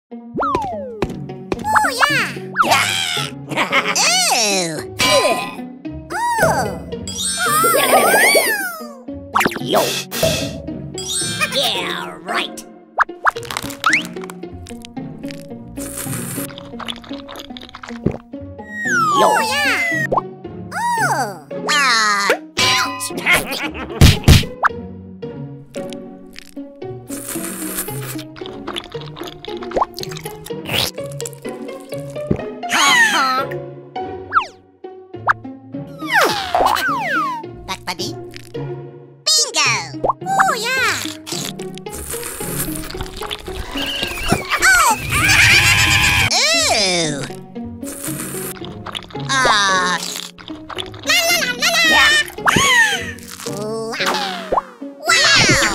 Oh yeah! Yo. Yeah, right. Yo. Oh yeah! Ouch. Back buddy. Bingo! Oh yeah! Ew. La la la la la! Yeah. Wow! Wow!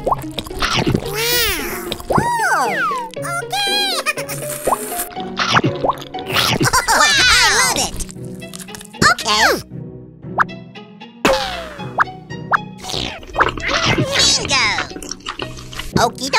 Oh! Okay! Oh, I love it! Okay! Bingo! Okie